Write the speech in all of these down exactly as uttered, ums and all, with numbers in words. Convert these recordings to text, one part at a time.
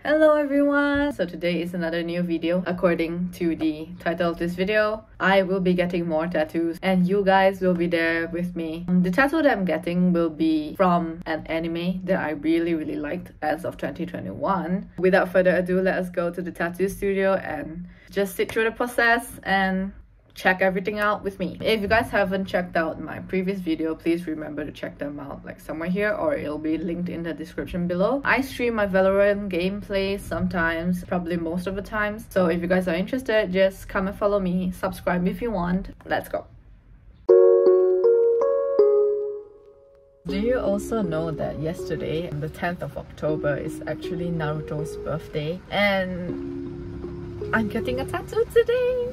Hello everyone! So today is another new video. According to the title of this video, I will be getting more tattoos and you guys will be there with me. The tattoo that I'm getting will be from an anime that I really really liked as of twenty twenty-one. Without further ado, let us go to the tattoo studio and just sit through the process and check everything out with me. If you guys haven't checked out my previous video, please remember to check them out like somewhere here, or it'll be linked in the description below. I stream my Valorant gameplay sometimes, probably most of the times. So if you guys are interested, just come and follow me, subscribe if you want. Let's go. Do you also know that yesterday, the tenth of October, is actually Naruto's birthday? And I'm getting a tattoo today!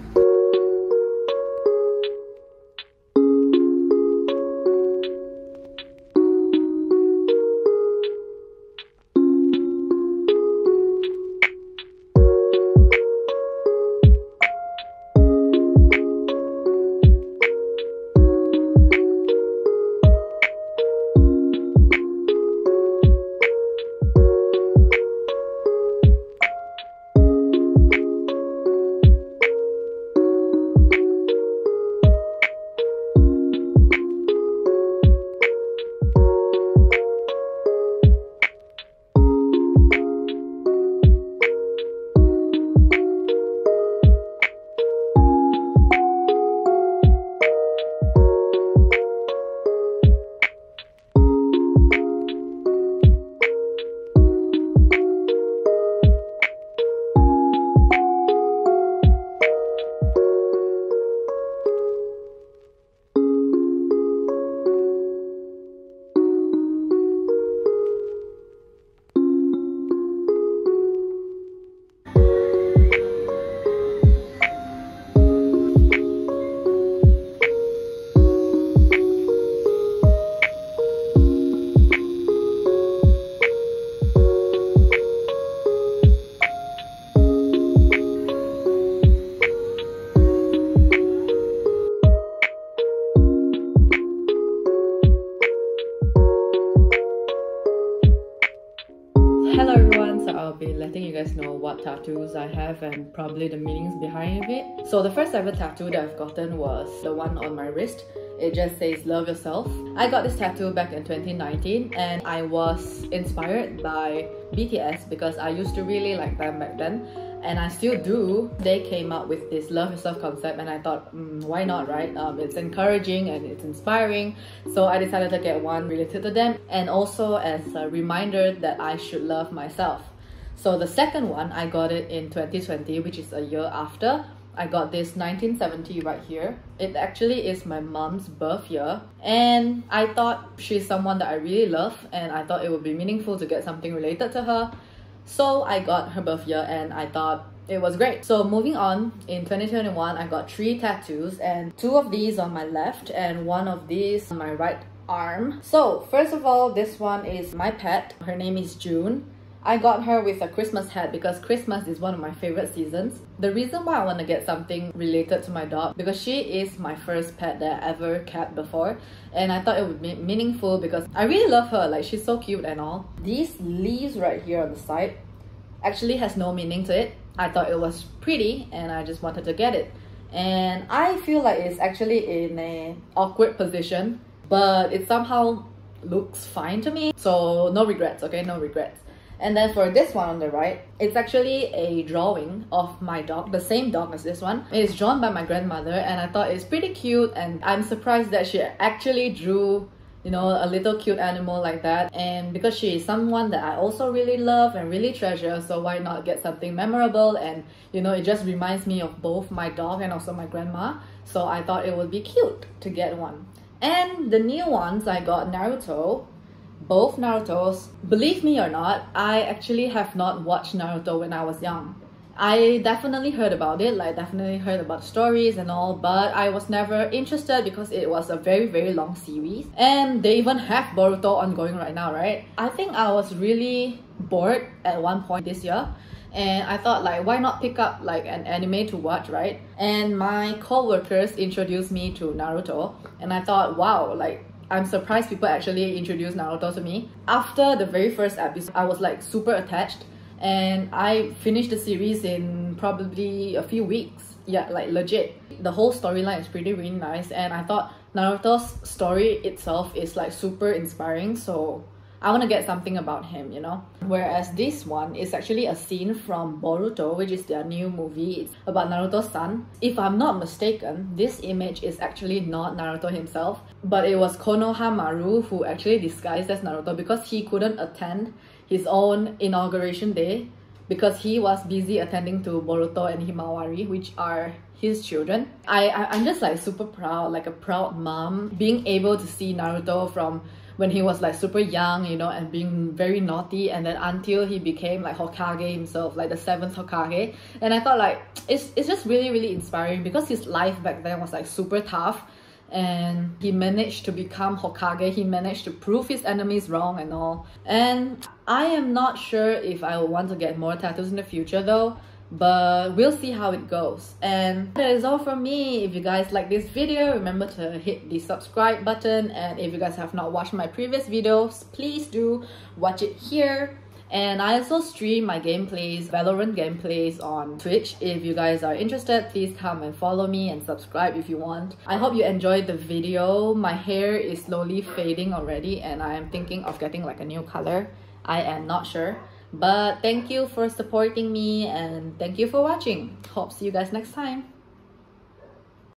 Hello everyone, so I'll be letting you guys know what tattoos I have and probably the meanings behind it. So the first ever tattoo that I've gotten was the one on my wrist. It just says love yourself. I got this tattoo back in twenty nineteen and I was inspired by B T S because I used to really like them back then. And I still do. They came up with this love yourself concept and I thought, mm, why not, right? Um, it's encouraging and it's inspiring. So I decided to get one related to them, and also as a reminder that I should love myself. So the second one, I got it in twenty twenty, which is a year after. I got this nineteen seventy right here. It actually is my mom's birth year, and I thought she's someone that I really love and I thought it would be meaningful to get something related to her. So I got her birth year and I thought it was great. So moving on, in twenty twenty-one, I got three tattoos, and two of these on my left and one of these on my right arm. So first of all, this one is my pet. Her name is June. I got her with a Christmas hat because Christmas is one of my favorite seasons. The reason why I want to get something related to my dog, because she is my first pet that I ever kept before, and I thought it would be meaningful because I really love her. Like, she's so cute and all. These leaves right here on the side actually has no meaning to it. I thought it was pretty and I just wanted to get it. And I feel like it's actually in an awkward position, but it somehow looks fine to me. So no regrets, okay? No regrets. And then for this one on the right, it's actually a drawing of my dog, the same dog as this one. It is drawn by my grandmother and I thought it's pretty cute, and I'm surprised that she actually drew, you know, a little cute animal like that. And because she is someone that I also really love and really treasure, so why not get something memorable? And you know, it just reminds me of both my dog and also my grandma. So I thought it would be cute to get one. And the new ones, I got Naruto. Both Narutos. Believe me or not, I actually have not watched Naruto when I was young. I definitely heard about it, like definitely heard about stories and all, but I was never interested because it was a very very long series. And they even have Boruto ongoing right now, right? I think I was really bored at one point this year, and I thought, like, why not pick up like an anime to watch, right? And my co-workers introduced me to Naruto, and I thought, wow, like, I'm surprised people actually introduced Naruto to me. After the very first episode, I was like super attached, and I finished the series in probably a few weeks. Yeah, like legit. The whole storyline is pretty really nice, and I thought Naruto's story itself is like super inspiring, so I want to get something about him, you know? Whereas this one is actually a scene from Boruto, which is their new movie. It's about Naruto's son. If I'm not mistaken, this image is actually not Naruto himself, but it was Konohamaru who actually disguised as Naruto because he couldn't attend his own inauguration day because he was busy attending to Boruto and Himawari, which are his children. I, I, I'm just like super proud, like a proud mom, being able to see Naruto from when he was like super young, you know, and being very naughty, and then until he became like Hokage himself, like the seventh Hokage. And I thought like it's, it's just really really inspiring because his life back then was like super tough, and he managed to become Hokage. He managed to prove his enemies wrong and all. And I am not sure if I will want to get more tattoos in the future though, but we'll see how it goes. And that is all from me. If you guys like this video, remember to hit the subscribe button, and if you guys have not watched my previous videos, please do watch it here. And I also stream my gameplays, Valorant gameplays on Twitch. If you guys are interested, please come and follow me and subscribe if you want. I hope you enjoyed the video. My hair is slowly fading already, and I am thinking of getting like a new color. I am not sure. But thank you for supporting me, and thank you for watching. Hope see you guys next time.